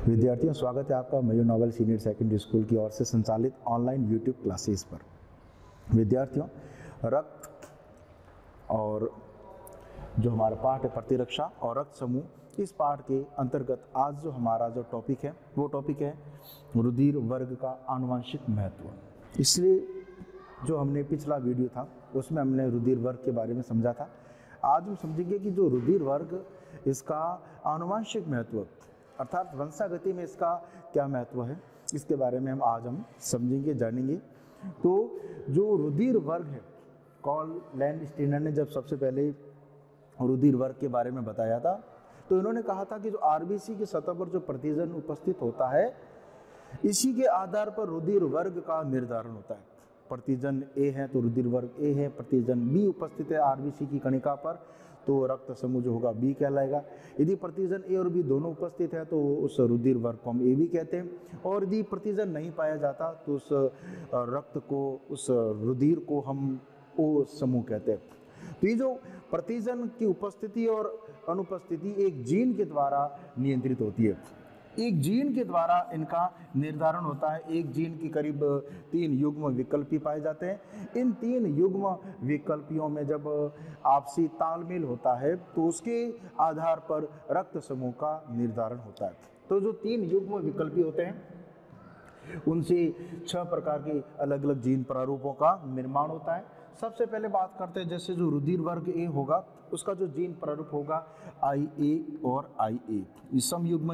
विद्यार्थियों, स्वागत है आपका Mayur noble senior secondary school की ओर से संचालित ऑनलाइन यूट्यूब क्लासेस पर। विद्यार्थियों, रक्त और जो हमारा पाठ है प्रतिरक्षा और रक्त समूह, इस पाठ के अंतर्गत आज जो हमारा जो टॉपिक है वो टॉपिक है रुधिर वर्ग का आनुवंशिक महत्व। इसलिए जो हमने पिछला वीडियो था उसमें हमने रुधिर वर्ग के बारे में समझा था। आज हम समझेंगे कि जो रुधिर वर्ग, इसका आनुवंशिक महत्व अर्थात वंशागति में इसका क्या महत्व है, इसके बारे में हम समझेंगे, जानेंगे। तो जो रुधिर वर्ग है, कार्ल लैंडस्टीनर ने जब सबसे पहले रुधिर वर्ग के बारे में बताया था तो इन्होंने कहा था कि जो आरबीसी की सतह पर जो प्रतिजन उपस्थित होता है, इसी के आधार पर रुधिर वर्ग का निर्धारण होता है। प्रतिजन ए है तो रुधिर वर्ग ए है, प्रतिजन बी उपस्थित है आरबीसी की कणिका पर तो रक्त समूह जो होगा बी कहलाएगा। यदि प्रतिजन ए और बी दोनों उपस्थित है तो उस रुधिर वर्ग को हम ए बी कहते हैं, और यदि प्रतिजन नहीं पाया जाता तो उस रक्त को, उस रुधिर को हम ओ समूह कहते हैं। तो ये जो प्रतिजन की उपस्थिति और अनुपस्थिति एक जीन के द्वारा नियंत्रित होती है। एक जीन के द्वारा इनका निर्धारण होता है। एक जीन की करीब 3 युग्म विकल्पी पाए जाते हैं। इन 3 युग्म विकल्पियों में जब आपसी तालमेल होता है तो उसके आधार पर रक्त समूह का निर्धारण होता है। तो जो 3 युग्म विकल्पी होते हैं उनसे 6 प्रकार के अलग अलग जीन प्रारूपों का निर्माण होता है। सबसे पहले बात करते हैं, जैसे जो रुधिर वर्ग ए होगा उसका जो जीन प्रारूप होगा IA और IA, ये समयुग्म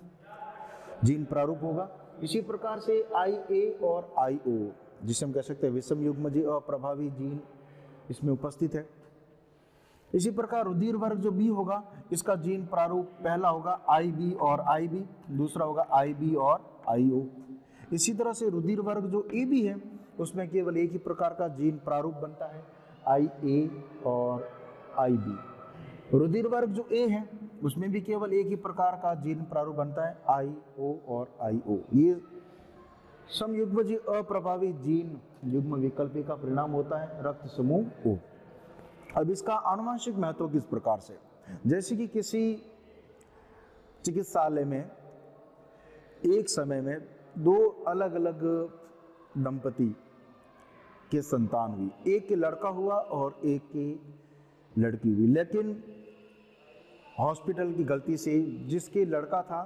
जीन प्रारूप होगा। इसी प्रकार से IA और IO, जिसे हम कह सकते हैं विषम युग्म अप्रभावी जीन इसमें उपस्थित है। इसी प्रकार रुधिर वर्ग जो B होगा, इसका जीन प्रारूप पहला होगा IB और IB, दूसरा होगा IB और IO। इसी तरह से रुधिर वर्ग जो AB है उसमें केवल एक ही प्रकार का जीन प्रारूप बनता है, IA और IB। रुधिर वर्ग जो A है उसमें भी केवल एक ही प्रकार का जीन प्रारूप बनता है, IO और IO। ये समयुग्म अप्रभावी जीन युग्म विकल्पी का परिणाम होता है रक्त समूह O। अब इसका आनुवंशिक महत्व किस प्रकार से, जैसे कि किसी चिकित्सालय में एक समय में 2 अलग अलग दंपति के संतान हुई, एक के लड़का हुआ और एक की लड़की हुई, लेकिन हॉस्पिटल की गलती से जिसके लड़का था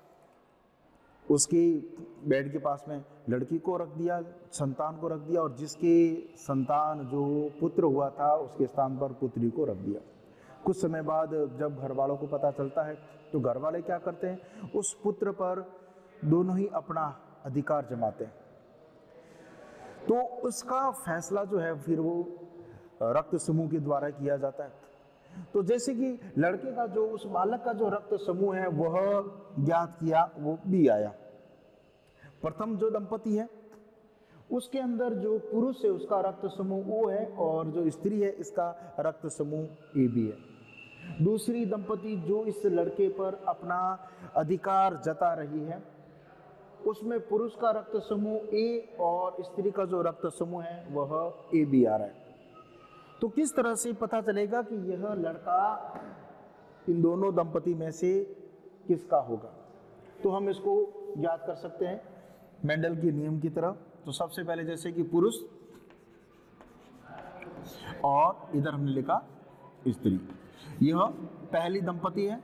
उसके बेड के पास में लड़की को रख दिया, संतान को रख दिया, और जिसके संतान जो पुत्र हुआ था उसके स्थान पर पुत्री को रख दिया। कुछ समय बाद जब घर वालों को पता चलता है तो घर वाले क्या करते हैं, उस पुत्र पर दोनों ही अपना अधिकार जमाते हैं। तो उसका फैसला जो है फिर वो रक्त समूह के द्वारा किया जाता है। तो जैसे कि लड़के का जो, उस बालक का जो रक्त समूह है वह ज्ञात किया, वो B आया। प्रथम जो दंपति है उसके अंदर जो पुरुष है उसका रक्त समूह O है, और जो स्त्री है इसका रक्त समूह AB है। दूसरी दंपति जो इस लड़के पर अपना अधिकार जता रही है उसमें पुरुष का रक्त समूह A और स्त्री का जो रक्त समूह है वह AB आ रहा है। तो किस तरह से पता चलेगा कि यह लड़का इन दोनों दंपति में से किसका होगा, तो हम इसको याद कर सकते हैं मेंडल के नियम की तरह। तो सबसे पहले जैसे कि पुरुष और इधर हमने लिखा स्त्री, यह पहली दंपति है।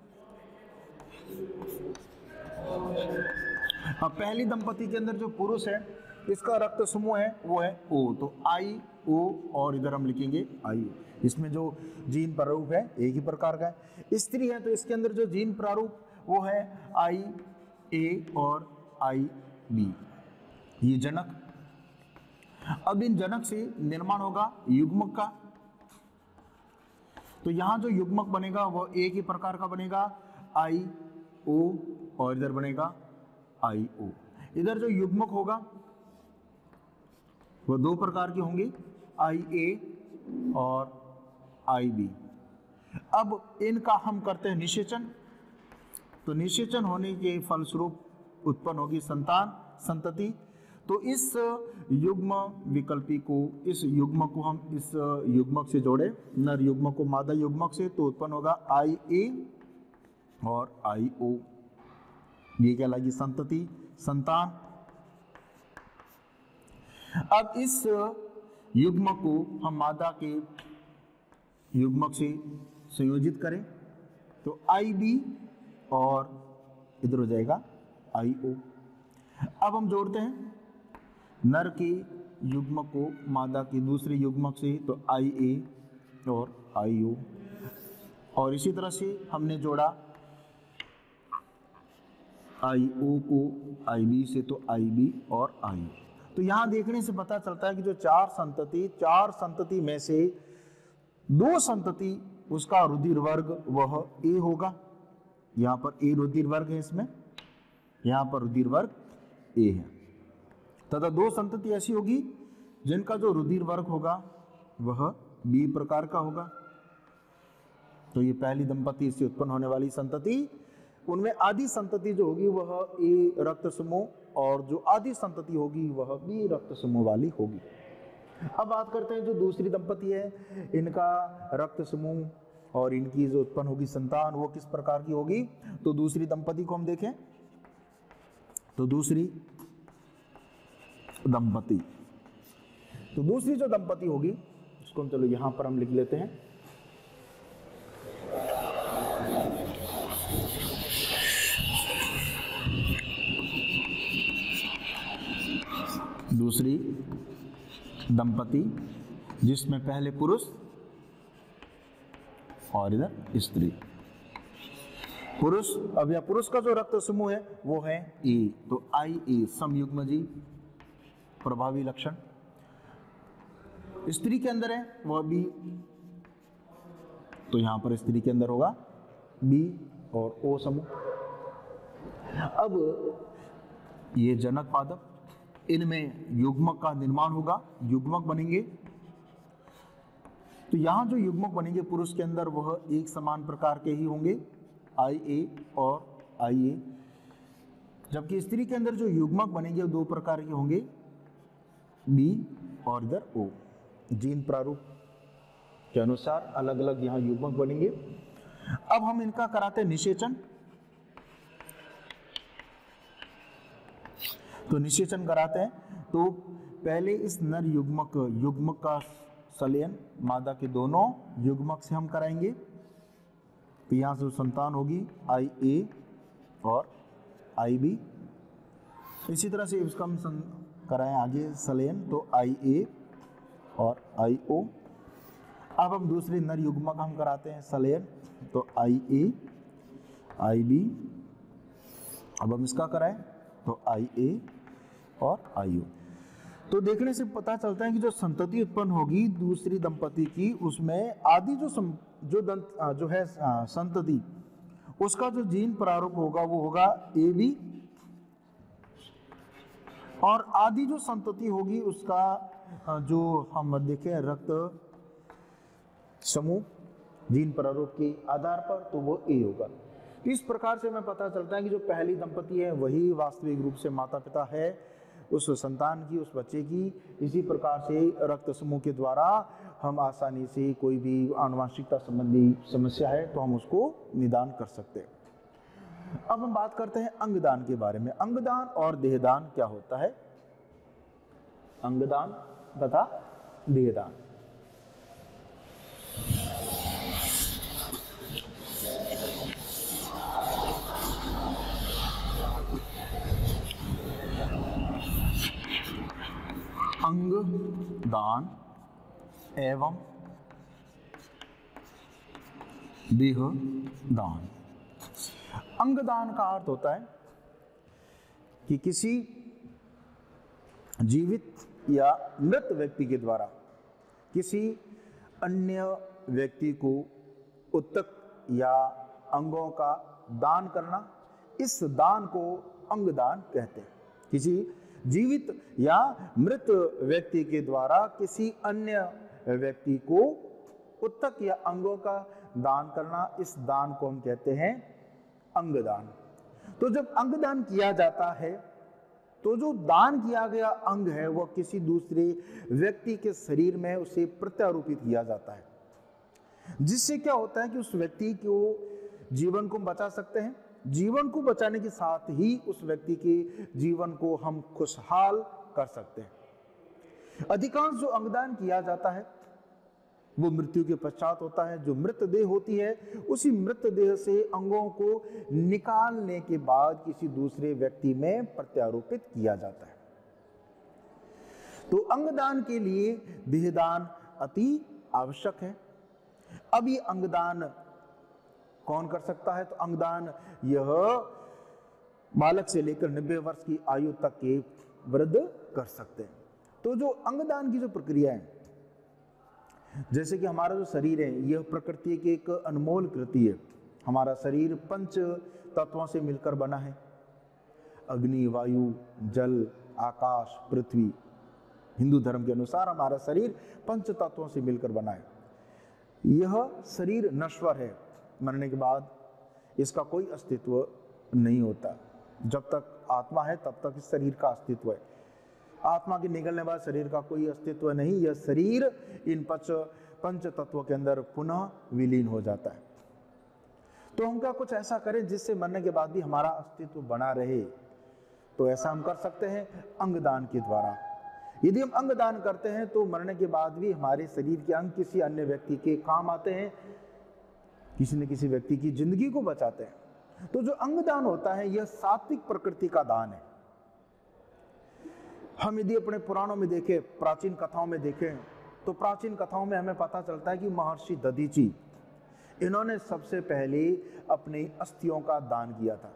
अब पहली दंपति के अंदर जो पुरुष है इसका रक्त समूह है वो है O, तो IO, और इधर हम लिखेंगे IO। इसमें जो जीन प्रारूप है एक ही प्रकार का है। स्त्री है तो इसके अंदर जो जीन प्रारूप वो है IA और IB, ये जनक। अब इन जनक से निर्माण होगा युग्मक का, तो यहां जो युग्मक बनेगा वह एक ही प्रकार का बनेगा IO, और इधर बनेगा IO। इधर जो युग्मक होगा वो 2 प्रकार के होंगे, IA और IB। अब इनका हम करते हैं निषेचन। तो निषेचन होने के फलस्वरूप उत्पन्न होगी संतति। तो इस युग्म विकल्पी को, इस युग्मक को हम इस युग्मक से जोड़े, नर युग्मक को मादा युग्मक से, तो उत्पन्न होगा IA और IO। ये कहलाएगी संतति, संतान। अब इस युग्मक को हम मादा के युग्मक से संयोजित करें तो IB और इधर हो जाएगा IO। अब हम जोड़ते हैं नर के युग्मक को मादा के दूसरे युग्मक से तो IA और IO, और इसी तरह से हमने जोड़ा IO को IB से तो IB और IO। तो यहाँ देखने से पता चलता है कि जो चार संतति में से दो संतति उसका रुधिर वर्ग वह A होगा। यहाँ पर A रुधिर वर्ग है, इसमें यहाँ पर रुधिर वर्ग A है, तथा दो संतति ऐसी होगी जिनका जो रुधिर वर्ग होगा वह B प्रकार का होगा। तो ये पहली दंपति से उत्पन्न होने वाली संतति, उनमें आधी संतति जो होगी वह A रक्त समूह और जो आधी संतति होगी वह B रक्त समूह वाली होगी। अब बात करते हैं जो दूसरी दंपति है, इनका रक्त समूह और इनकी जो उत्पन्न होगी संतान वो किस प्रकार की होगी। तो दूसरी दंपति को हम देखें तो दूसरी जो दंपति होगी उसको हम चलो यहां पर हम लिख लेते हैं। दूसरी दंपति जिसमें पहले पुरुष और इधर स्त्री। पुरुष, अब यह पुरुष का जो रक्त समूह है वो है A, तो IA समयुग्मजी प्रभावी लक्षण। स्त्री के अंदर है वह B, तो यहां पर स्त्री के अंदर होगा B और O समूह। अब ये जनक पादप, इनमें युग्मक का निर्माण होगा, युग्मक बनेंगे। तो यहां जो युग्मक बनेंगे पुरुष के अंदर वह एक समान प्रकार के ही होंगे, IA और IA, जबकि स्त्री के अंदर जो युग्मक बनेंगे वो दो प्रकार के होंगे, B और इधर O। जीन प्रारूप के अनुसार अलग अलग यहां युग्मक बनेंगे। अब हम इनका कराते हैं निषेचन। तो निषेचन कराते हैं तो पहले इस नर युग्मक का संलयन मादा के दोनों युग्मक से हम कराएंगे। तो यहाँ से संतान होगी IA और IB। इसी तरह से इसका हम कराएं आगे संलयन तो IA और IO। अब हम दूसरे नर युग्मक हम कराते हैं संलयन तो IA IB। अब हम इसका कराएं तो IA और IO। तो देखने से पता चलता है कि जो संतति उत्पन्न होगी दूसरी दंपति की, उसमें आदि जो है संतति, उसका जो जीन प्रारूप होगा वो होगा AB, और आदि जो संतति होगी उसका जो हम देखें रक्त समूह जीन प्रारूप के आधार पर तो वो A होगा। इस प्रकार से हमें पता चलता है कि जो पहली दंपति है वही वास्तविक रूप से माता पिता है उस संतान की, उस बच्चे की। इसी प्रकार से रक्त समूह के द्वारा हम आसानी से कोई भी आनुवंशिकता संबंधी समस्या है तो हम उसको निदान कर सकते हैं। अब हम बात करते हैं अंगदान के बारे में। अंगदान और देहदान क्या होता है? अंगदान तथा देहदान। अंगदान एवं देहदान। अंगदान का अर्थ होता है कि किसी जीवित या मृत व्यक्ति के द्वारा किसी अन्य व्यक्ति को उत्तक या अंगों का दान करना, इस दान को अंगदान कहते हैं। किसी जीवित या मृत व्यक्ति के द्वारा किसी अन्य व्यक्ति को उत्तक या अंगों का दान करना, इस दान को हम कहते हैं अंगदान। तो जब अंगदान किया जाता है तो जो दान किया गया अंग है वह किसी दूसरे व्यक्ति के शरीर में उसे प्रत्यारोपित किया जाता है, जिससे क्या होता है कि उस व्यक्ति को जीवन को बचा सकते हैं जीवन को बचाने के साथ ही उस व्यक्ति के जीवन को हम खुशहाल कर सकते हैं। अधिकांश जो अंगदान किया जाता है वो मृत्यु के पश्चात होता है। जो मृतदेह होती है उसी मृतदेह से अंगों को निकालने के बाद किसी दूसरे व्यक्ति में प्रत्यारोपित किया जाता है। तो अंगदान के लिए देहदान अति आवश्यक है। अब ये अंगदान कौन कर सकता है? तो अंगदान यह बालक से लेकर 90 वर्ष की आयु तक के वृद्ध कर सकते हैं। तो जो अंगदान की जो प्रक्रिया है, जैसे कि हमारा जो शरीर है यह प्रकृति की एक अनमोल कृति है। हमारा शरीर 5 तत्वों से मिलकर बना है। अग्नि, वायु, जल, आकाश, पृथ्वी। हिंदू धर्म के अनुसार हमारा शरीर 5 तत्वों से मिलकर बना है। यह शरीर नश्वर है, मरने के बाद इसका कोई अस्तित्व नहीं होता। जब तक आत्मा है तब तक इस शरीर का अस्तित्व है। आत्मा के निकलने बाद शरीर का कोई अस्तित्व नहीं। यह शरीर इन 5 तत्वों के अंदर पुनः विलीन हो जाता है। तो हम क्या कुछ ऐसा करें जिससे मरने के बाद भी हमारा अस्तित्व बना रहे? तो ऐसा हम कर सकते हैं अंगदान के द्वारा। यदि हम अंगदान करते हैं तो मरने के बाद भी हमारे शरीर के अंग किसी अन्य व्यक्ति के काम आते हैं, किसी न किसी व्यक्ति की जिंदगी को बचाते हैं। तो जो अंगदान होता है यह सात्विक प्रकृति का दान है। हम यदि अपने पुराणों में देखें, प्राचीन कथाओं में देखें, तो प्राचीन कथाओं में हमें पता चलता है कि महर्षि दधीचि इन्होंने सबसे पहले अपने अस्थियों का दान किया था।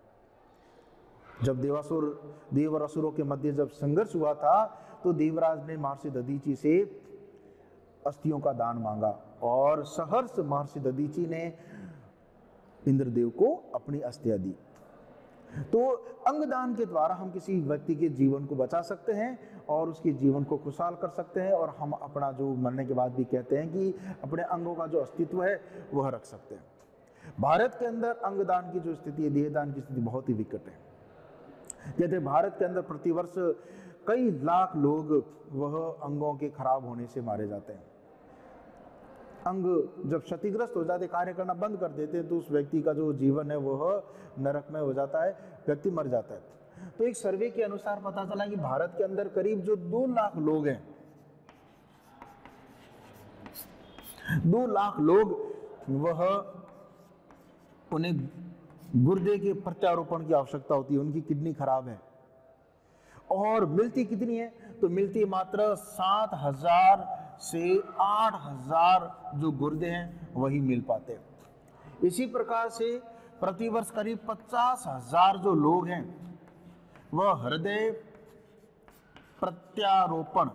जब देव और असुरों के मध्य जब संघर्ष हुआ था तो देवराज ने महर्षि दधीचि से अस्थियों का दान मांगा और सहर्ष महर्षि दधीचि ने इंद्रदेव को अपनी अस्थियां दी। तो अंगदान के द्वारा हम किसी व्यक्ति के जीवन को बचा सकते हैं और उसके जीवन को खुशहाल कर सकते हैं, और हम अपना जो मरने के बाद भी कहते हैं कि अपने अंगों का जो अस्तित्व है वह रख सकते हैं। भारत के अंदर अंगदान की जो स्थिति है, देहदान की स्थिति बहुत ही विकट है। कहते हैं भारत के अंदर प्रतिवर्ष कई लाख लोग वह अंगों के खराब होने से मारे जाते हैं। अंग जब क्षतिग्रस्त हो जाते, कार्य करना बंद कर देते हैं, तो उस व्यक्ति का जो जीवन है वह नरकमय हो जाता है, व्यक्ति मर जाता है। तो एक सर्वे के अनुसार पता चला कि भारत के अंदर करीब जो 2 लाख लोग हैं, 2 लाख लोग वह उन्हें गुर्दे के प्रत्यारोपण की आवश्यकता होती है। उनकी किडनी खराब है और मिलती कितनी है? तो मिलती मात्र 7,000 से 8,000 जो गुर्दे हैं वही मिल पाते हैं। इसी प्रकार से प्रतिवर्ष करीब 50,000 जो लोग हैं वह हृदय प्रत्यारोपण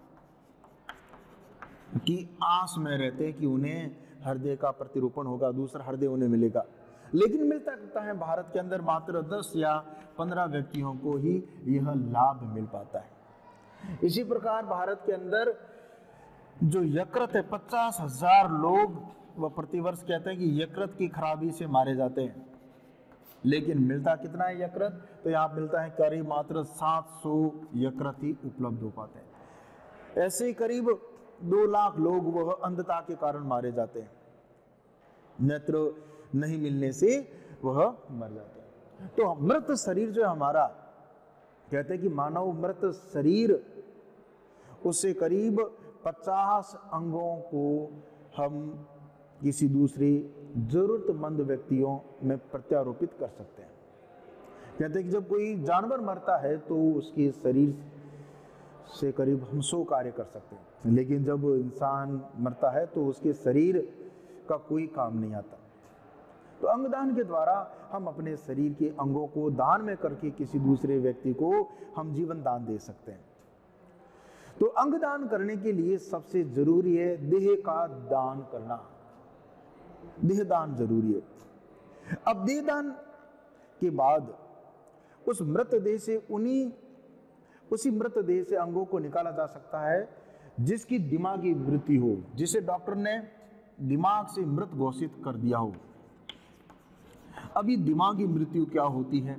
की आस में रहते हैं कि उन्हें हृदय का प्रतिरोपण होगा, दूसरा हृदय उन्हें मिलेगा। लेकिन मिलता कितना है? भारत के अंदर मात्र 10 या 15 व्यक्तियों को ही यह लाभ मिल पाता है। इसी प्रकार भारत के अंदर जो यकृत है, 50,000 लोग वह प्रतिवर्ष कहते हैं कि यकृत की खराबी से मारे जाते हैं। लेकिन मिलता कितना है यकृत? तो यहाँ मिलता है करीब मात्र 700 यकृत ही उपलब्ध हो पाते हैं। ऐसे ही करीब 2 लाख लोग वह अंधता के कारण मारे जाते हैं, नेत्र नहीं मिलने से वह मर जाता है। तो मृत शरीर जो है हमारा, कहते हैं कि मानव मृत शरीर उससे करीब 50 अंगों को हम किसी दूसरे जरूरतमंद व्यक्तियों में प्रत्यारोपित कर सकते हैं। कहते हैं कि जब कोई जानवर मरता है तो उसके शरीर से करीब हम 100 कार्य कर सकते हैं, लेकिन जब इंसान मरता है तो उसके शरीर का कोई काम नहीं आता। तो अंगदान के द्वारा हम अपने शरीर के अंगों को दान में करके किसी दूसरे व्यक्ति को हम जीवन दान दे सकते हैं। तो अंगदान करने के लिए सबसे जरूरी है देह का दान करना। देहदान जरूरी है। अब देहदान के बाद उस मृतदेह से उसी मृतदेह से अंगों को निकाला जा सकता है जिसकी दिमागी मृत्यु हो, जिसे डॉक्टर ने दिमाग से मृत घोषित कर दिया हो। अब ये दिमागी मृत्यु क्या होती है?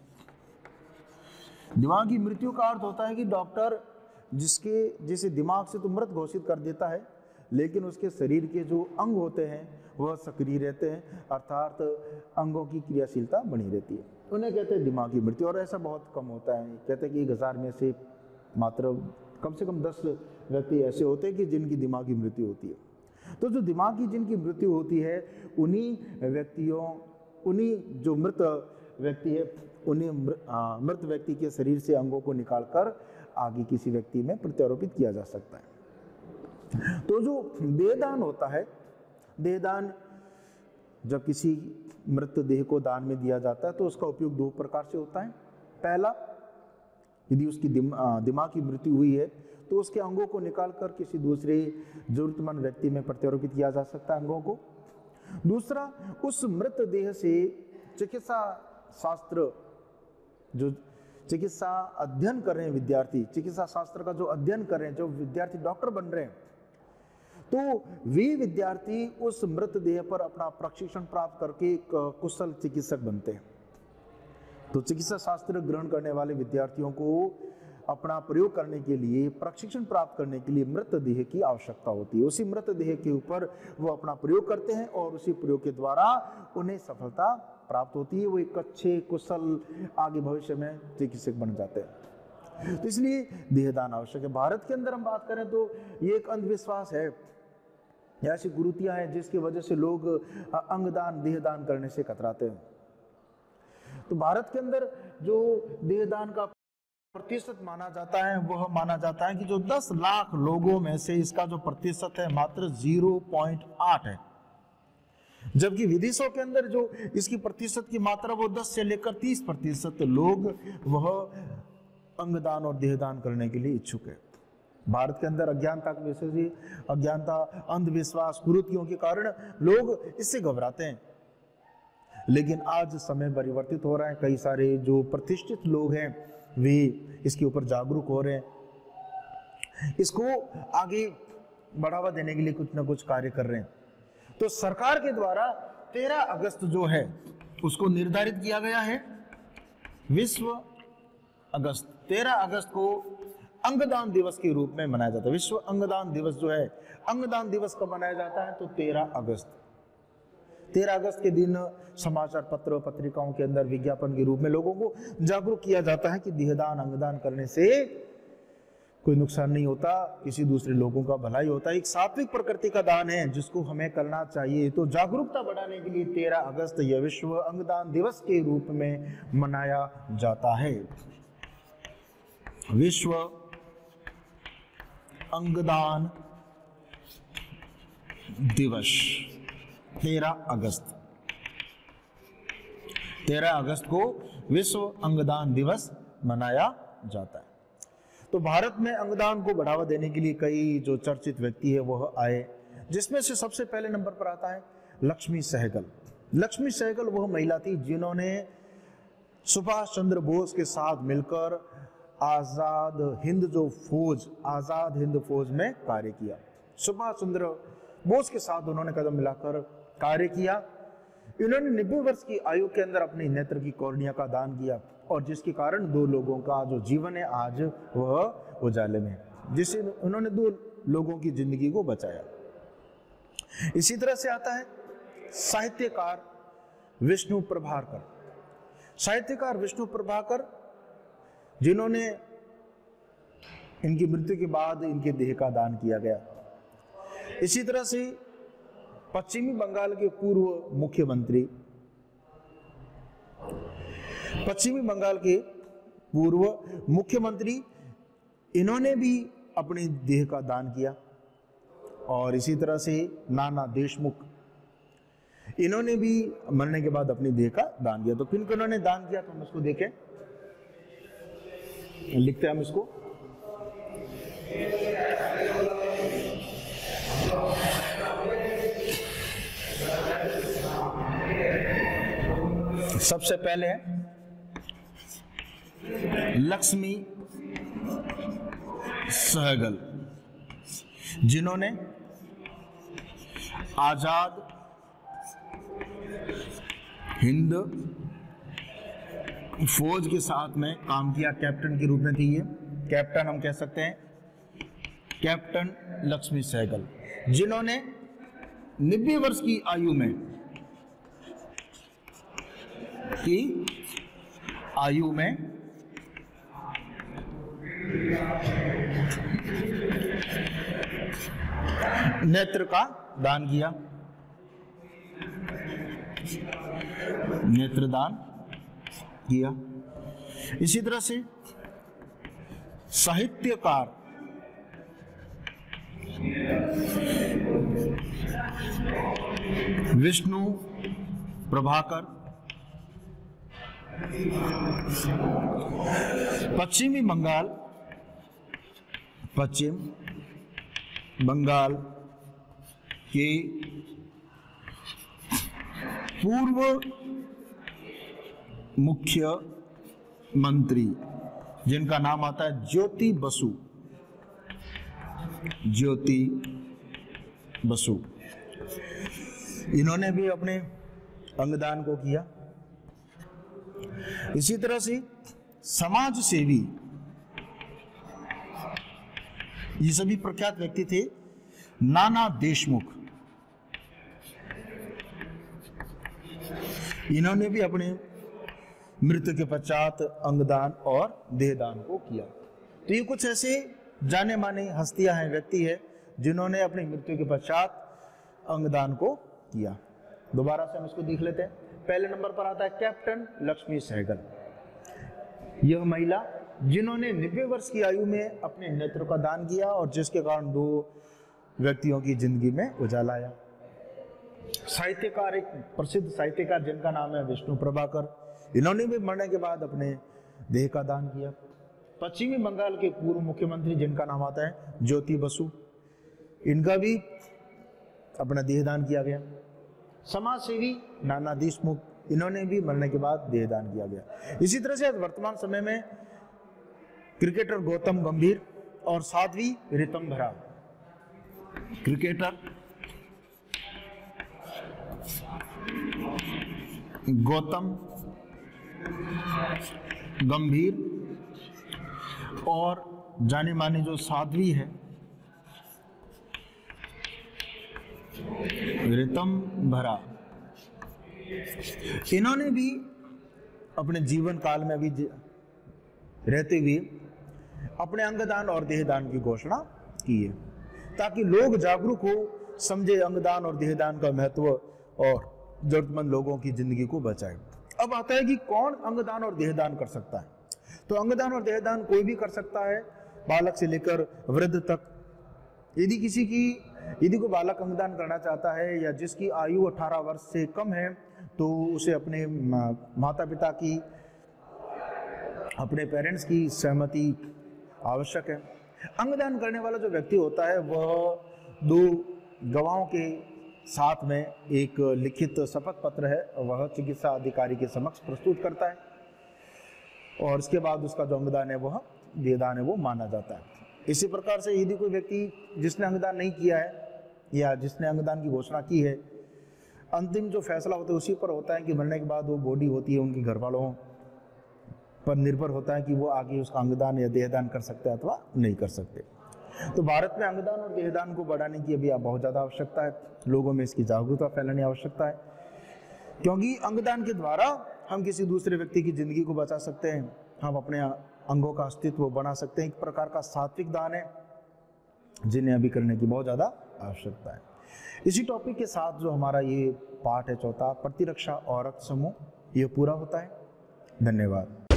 दिमागी मृत्यु का अर्थ होता है कि डॉक्टर जिसे दिमाग से तो मृत घोषित कर देता है, लेकिन उसके शरीर के जो अंग होते हैं वह सक्रिय रहते हैं, अर्थात अंगों की क्रियाशीलता बनी रहती है। उन्हें कहते हैं दिमागी मृत्यु, और ऐसा बहुत कम होता है। कहते हैं कि 1000 में से मात्र कम से कम 10 व्यक्ति ऐसे होते हैं कि जिनकी दिमागी मृत्यु होती है। तो जो दिमागी जिनकी मृत्यु होती है उन्हीं जो मृत व्यक्ति है उन्हीं मृत व्यक्ति के शरीर से अंगों को निकालकर आगे किसी व्यक्ति में प्रत्यारोपित किया जा सकता है। तो जो देहदान होता है, देहदान जब किसी मृत देह को दान में दिया जाता है तो उसका उपयोग 2 प्रकार से होता है। पहला, यदि उसकी दिमाग की मृत्यु हुई है तो उसके अंगों को निकालकर किसी दूसरे जरूरतमंद व्यक्ति में प्रत्यारोपित किया जा सकता है अंगों को। दूसरा, उस मृत देह से चिकित्सा शास्त्र, जो चिकित्सा अध्ययन कर रहे हैं विद्यार्थी, चिकित्सा शास्त्र का जो अध्ययन कर रहे हैं, जो विद्यार्थी डॉक्टर बन रहे हैं, तो वे विद्यार्थी उस मृत देह पर अपना प्रशिक्षण प्राप्त करके एक कुशल चिकित्सक बनते हैं। तो चिकित्सा शास्त्र ग्रहण करने वाले विद्यार्थियों को अपना प्रयोग करने के लिए, प्रशिक्षण प्राप्त करने के लिए मृत देह की आवश्यकता होती है। उसी मृत देह के ऊपर वो अपना प्रयोग करते हैं और उसी प्रयोग के द्वारा उन्हें सफलता प्राप्त होती है। वो एक अच्छे कुशल आगे भविष्य में चिकित्सक बन जाते हैं। तो इसलिए देहदान आवश्यक है। भारत के अंदर हम बात करें तो ये एक अंधविश्वास है, ऐसी कुरीतियां हैं जिसकी वजह से लोग अंगदान, देहदान करने से कतराते हैं। तो भारत के अंदर जो देहदान का प्रतिशत माना जाता है, वह माना जाता है कि जो 10 लाख लोगों में से इसका जो प्रतिशत है मात्र 0.8 है, जबकि विदेशों के अंदर जो इसकी प्रतिशत की मात्रा वो 10 से लेकर 30% लोग वह अंगदान और देहदान करने के लिए इच्छुक है। भारत के अंदर अज्ञानता की वजह से, अज्ञानता, अंधविश्वास, कुरीतियों के कारण लोग इससे घबराते हैं। लेकिन आज समय परिवर्तित हो रहा है, कई सारे जो प्रतिष्ठित लोग हैं वे इसके ऊपर जागरूक हो रहे हैं, इसको आगे बढ़ावा देने के लिए कुछ ना कुछ कार्य कर रहे हैं। तो सरकार के द्वारा 13 अगस्त जो है उसको निर्धारित किया गया है विश्व अगस्त 13 अगस्त को अंगदान दिवस के रूप में मनाया जाता है। विश्व अंगदान दिवस जो है, अंगदान दिवस कब मनाया जाता है तो 13 अगस्त के दिन समाचार पत्र पत्रिकाओं के अंदर विज्ञापन के रूप में लोगों को जागरूक किया जाता है कि देहदान, अंगदान करने से कोई नुकसान नहीं होता, किसी दूसरे लोगों का भलाई होता है, एक सात्विक प्रकृति का दान है जिसको हमें करना चाहिए। तो जागरूकता बढ़ाने के लिए 13 अगस्त यह विश्व अंगदान दिवस के रूप में मनाया जाता है। विश्व अंगदान दिवस 13 अगस्त को विश्व अंगदान दिवस मनाया जाता है। तो भारत में अंगदान को बढ़ावा देने के लिए कई जो चर्चित व्यक्ति है वह आए, जिसमें से सबसे पहले नंबर पर आता है लक्ष्मी सहगल। लक्ष्मी सहगल वह महिला थी जिन्होंने सुभाष चंद्र बोस के साथ मिलकर आजाद हिंद फौज में कार्य किया। सुभाष चंद्र बोस के साथ उन्होंने कदम मिलाकर कार्य किया। इन्होंने 90 वर्ष की आयु के अंदर अपनी नेत्र की कॉर्निया का दान किया और जिसके कारण 2 लोगों का जो जीवन है आज वह उजाले में, जिससे उन्होंने 2 लोगों की जिंदगी को बचाया। इसी तरह से आता है साहित्यकार विष्णु प्रभाकर। साहित्यकार विष्णु प्रभाकर जिन्होंने इनकी मृत्यु के बाद इनके देह का दान किया गया। इसी तरह से पश्चिमी बंगाल के पूर्व मुख्यमंत्री इन्होंने भी अपने देह का दान किया। और इसी तरह से नाना देशमुख इन्होंने भी मरने के बाद अपनी देह का दान किया। तो किन को इन्होंने दान किया तो हम इसको देखें, लिखते हैं हम इसको। सबसे पहले है लक्ष्मी सहगल, जिन्होंने आजाद हिंद फौज के साथ में काम किया, कैप्टन के रूप में थी ये। कैप्टन हम कह सकते हैं, कैप्टन लक्ष्मी सहगल। जिन्होंने 90 वर्ष की आयु में नेत्र का दान किया, नेत्रदान किया। इसी तरह से साहित्यकार विष्णु प्रभाकर पश्चिम बंगाल के पूर्व मुख्यमंत्री जिनका नाम आता है ज्योति बसु, इन्होंने भी अपने अंगदान को किया। इसी तरह से समाज सेवी, ये सभी प्रख्यात व्यक्ति थे। नाना देशमुख, इन्होंने भी अपने मृत्यु के पश्चात अंगदान और देहदान को किया। तो ये कुछ ऐसे जाने माने हस्तियां हैं, व्यक्ति है जिन्होंने अपनी मृत्यु के पश्चात अंगदान को किया। दोबारा से हम इसको देख लेते हैं। पहले नंबर पर आता है कैप्टन लक्ष्मी सहगल। यह महिला जिन्होंने 90 वर्ष की आयु में अपने नेत्र का दान किया और जिसके कारण 2 व्यक्तियों की जिंदगी में उजाला आया। साहित्यकार, एक प्रसिद्ध साहित्यकार जिनका नाम है विष्णु प्रभाकर, इन्होंने भी मरने के बाद अपने देह का दान किया। पश्चिमी बंगाल के पूर्व मुख्यमंत्री जिनका नाम आता है ज्योति बसु, इनका भी अपना देहदान किया गया। समाज सेवी नाना देशमुख, इन्होंने भी मरने के बाद देहदान किया गया। इसी तरह से वर्तमान समय में क्रिकेटर गौतम गंभीर और साध्वी ऋतंभरा, क्रिकेटर गौतम गंभीर और जाने माने जो साध्वी है ऋतंभरा, इन्होंने भी अपने जीवन काल में भी रहते हुए अपने अंगदान और देहदान की घोषणा की है, ताकि लोग जागरूक हो, समझे अंगदान और देहदान का महत्व और जरूरतमंद लोगों की जिंदगी को बचाए। अब आता है कि कौन अंगदान और देहदान कर सकता है। तो अंगदान और देहदान कोई भी कर सकता है, बालक से लेकर वृद्ध तक। यदि कोई बालक अंगदान करना चाहता है या जिसकी आयु 18 वर्ष से कम है, तो उसे अपने माता पिता की, अपने पेरेंट्स की सहमति आवश्यक है। अंगदान करने वाला जो व्यक्ति होता है वह 2 गवाहों के साथ में एक लिखित शपथ पत्र है, वह चिकित्सा अधिकारी के समक्ष प्रस्तुत करता है और इसके बाद उसका जो अंगदान है वह देहदान है वो माना जाता है। इसी प्रकार से यदि कोई व्यक्ति जिसने अंगदान नहीं किया है या जिसने अंगदान की घोषणा की है, अंतिम जो फैसला होता है उसी पर होता है कि मरने के बाद वो बॉडी होती है उनके घर वालों पर निर्भर होता है कि वो आगे उसका अंगदान या देहदान कर सकते हैं अथवा नहीं कर सकते। तो भारत में अंगदान और देहदान को बढ़ाने की अभी बहुत ज़्यादा आवश्यकता है, लोगों में इसकी जागरूकता फैलाने आवश्यकता है, क्योंकि अंगदान के द्वारा हम किसी दूसरे व्यक्ति की जिंदगी को बचा सकते हैं, हम अपने अंगों का अस्तित्व बना सकते हैं। एक प्रकार का सात्विक दान है जिन्हें अभी करने की बहुत ज़्यादा आवश्यकता है। इसी टॉपिक के साथ जो हमारा ये पाठ है चौथा, प्रतिरक्षा और रक्त समूह, ये पूरा होता है। धन्यवाद।